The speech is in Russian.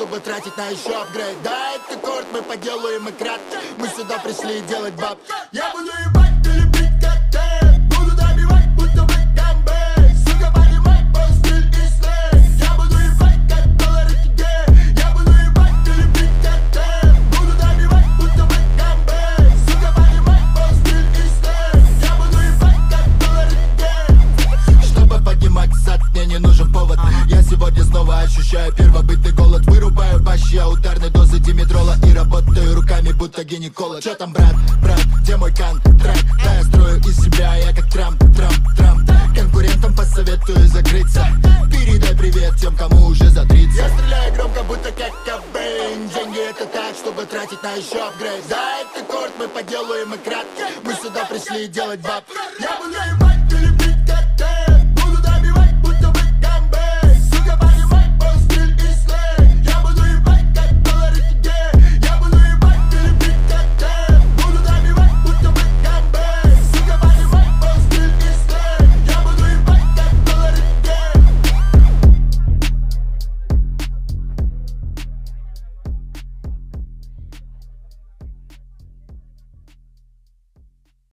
чтобы тратить на еще апгрейд. Да, это корт, мы поделаем и кратко. Мы сюда пришли делать баб. Я буду ебать или бить как ты. Буду добивать, будто бы гамбей. Сука, понимай, мой стиль и слей. Я буду ебать, как доллары тебе. Я буду ебать или бить как ты. Буду добивать, будто бы гамбей. Сука, понимай, мой стиль и слей. Я буду ебать, как доллары тебе. Чтобы поднимать зад, мне не нужен повод. Я сегодня снова ощущаю первобытный голод. Вырубаю бащи, ударной дозы димедрола. И работаю руками, будто гинеколог. Чё там, брат, где мой контракт? Да, я строю из себя, я как Трамп. Конкурентам посоветую закрыться. Передай привет тем, кому уже за 30. Я стреляю громко, будто как Кобейн. Деньги это так, чтобы тратить на еще апгрейд. Да, это корт, мы поделаем и кратко. Мы сюда пришли делать баб. Я буду ебать.